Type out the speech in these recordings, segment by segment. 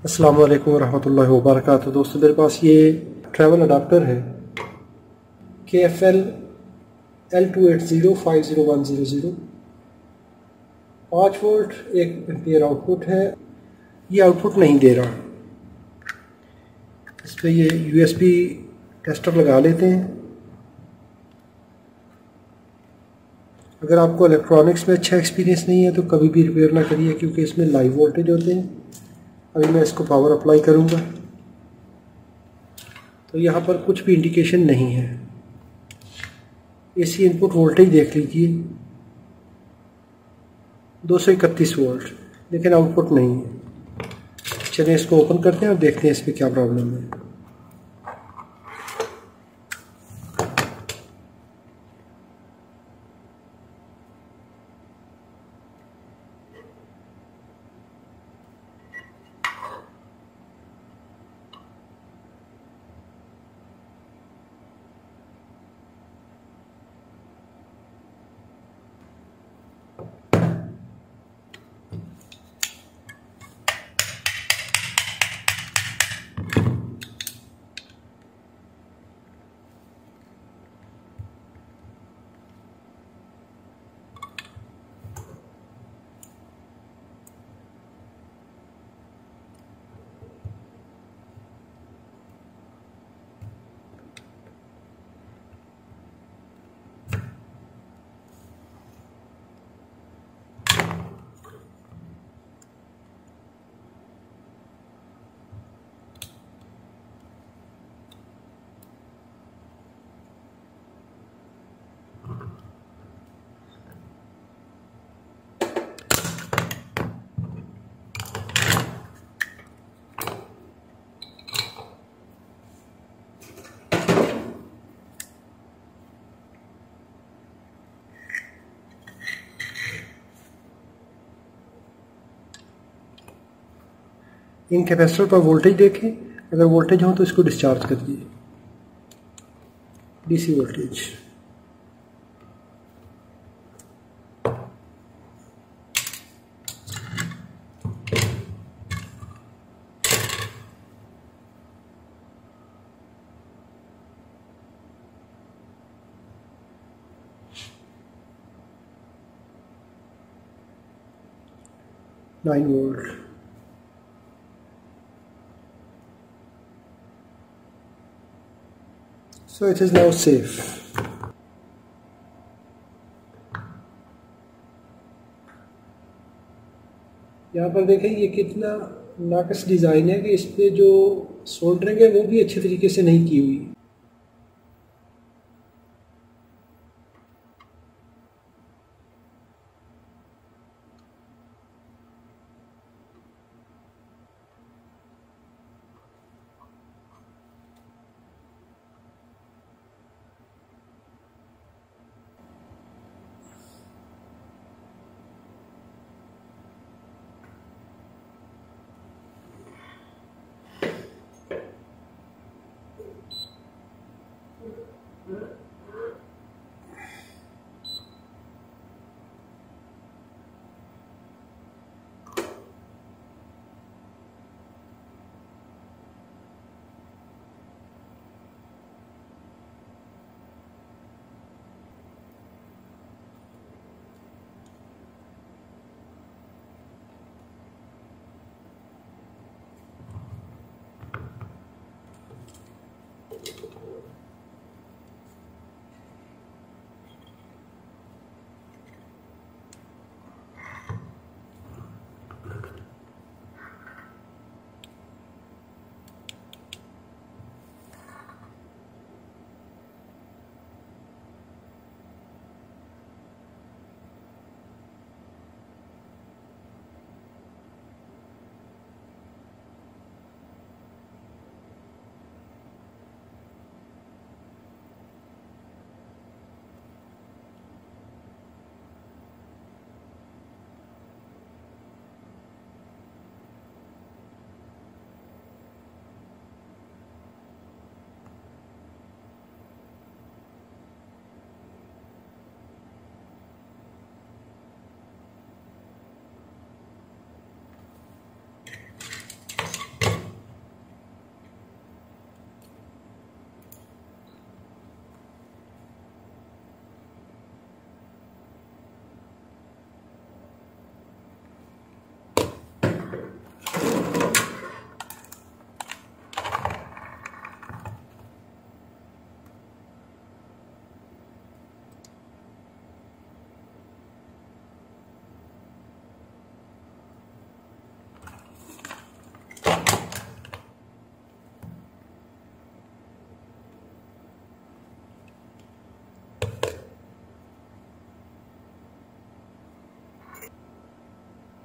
अस्सलाम वालेकुम रहमतुल्लाहि व बरकातुहू। दोस्तों, मेरे पास ये ट्रैवल अडाप्टर है KFL L280501000। 5 volt 1 ampere output है। ये आउटपुट नहीं दे रहा। इस पर ये USB टेस्टर लगा लेते हैं। अगर आपको इलेक्ट्रॉनिक्स में अच्छा एक्सपीरियंस नहीं है तो कभी भी रिपेयर ना करिए, क्योंकि इसमें लाइव वोल्टेज होते हैं। अभी मैं इसको पावर अप्लाई करूँगा तो यहाँ पर कुछ भी इंडिकेशन नहीं है। AC इनपुट वोल्टेज देख लीजिए 231 वोल्ट, लेकिन आउटपुट नहीं है। चलिए इसको ओपन करते हैं और देखते हैं इस पर क्या प्रॉब्लम है। इन कैपेसिटर पर वोल्टेज देखें। अगर वोल्टेज हो तो इसको डिस्चार्ज करिए। DC voltage nine volt. So it is now safe. यहाँ पर देखें ये कितना नाकस डिज़ाइन है कि इस पे जो सोल्डरिंग है वो भी अच्छे तरीके से नहीं की हुई।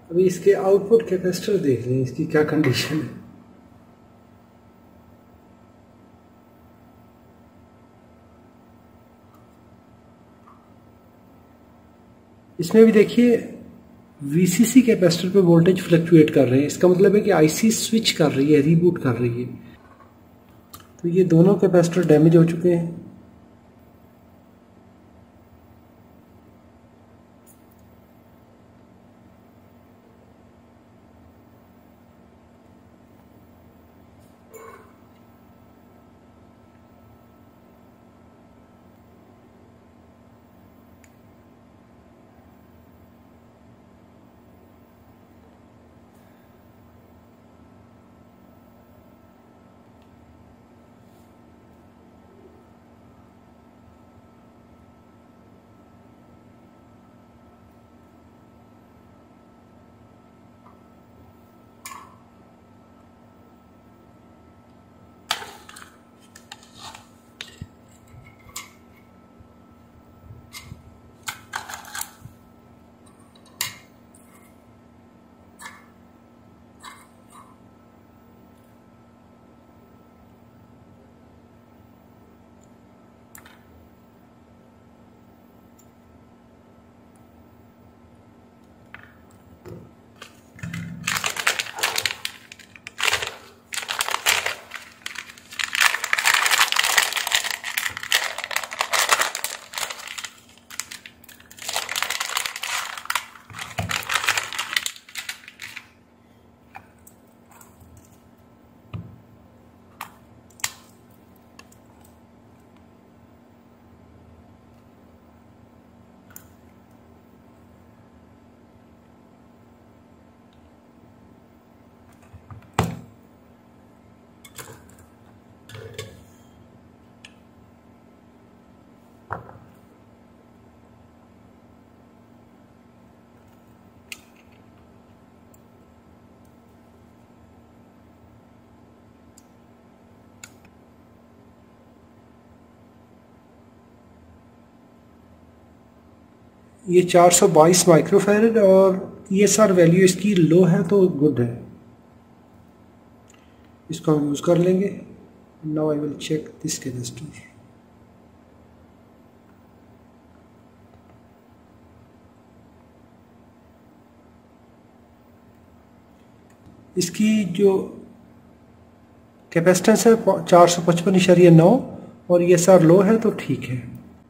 अभी इसके आउटपुट कैपेसिटर देख लें, इसकी क्या कंडीशन है। इसमें भी देखिए वीसीसी कैपेसिटर पे वोल्टेज फ्लक्चुएट कर रहे हैं, इसका मतलब है कि आईसी स्विच कर रही है, रीबूट कर रही है। तो ये दोनों कैपेसिटर डैमेज हो चुके हैं। ये 422 माइक्रोफैरड और ESR वैल्यू इसकी लो है तो गुड है, इसको हम यूज़ कर लेंगे। Now I will check this capacitor. इसकी जो कैपेसिटेंस है 455.9 और ESR लो है तो ठीक है।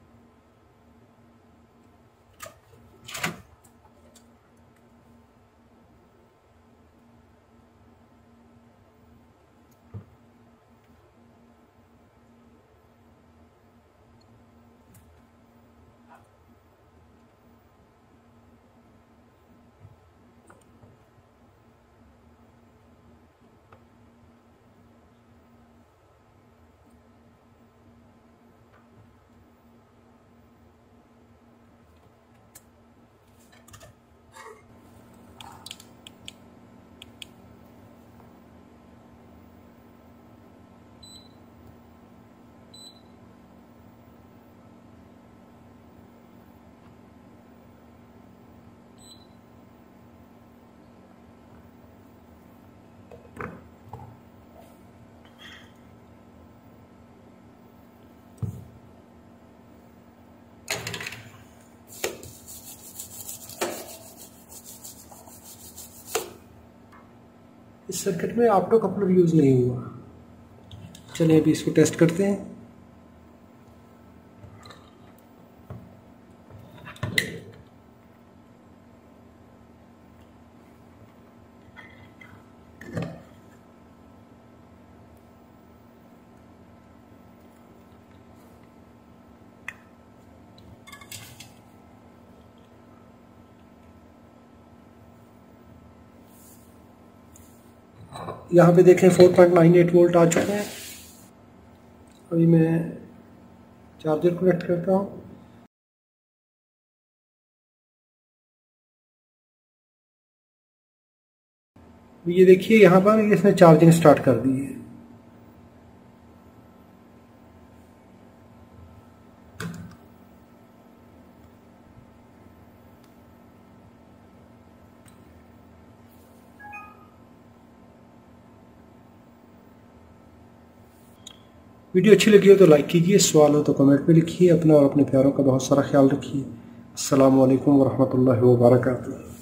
इस सर्किट में ऑप्टो कपलर यूज़ नहीं हुआ। चलिए अभी इसको टेस्ट करते हैं। यहाँ पे देखें 4.98 वोल्ट आ चुके हैं। अभी मैं चार्जर कनेक्ट करता हूँ। ये देखिए यहाँ पर इसने चार्जिंग स्टार्ट कर दी है। वीडियो अच्छी लगी हो तो लाइक कीजिए, सवाल हो तो कमेंट में लिखिए। अपना और अपने प्यारों का बहुत सारा ख्याल रखिए। अस्सलामु अलैकुम वरहमतुल्लाहि वबरकातुहू।